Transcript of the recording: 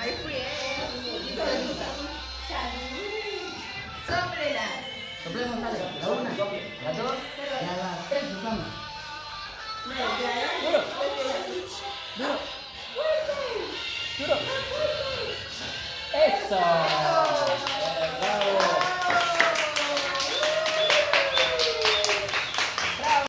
Hay free, Soplela. Soplemos, dale. La una, la dos, y a las tres soplamos. Duro.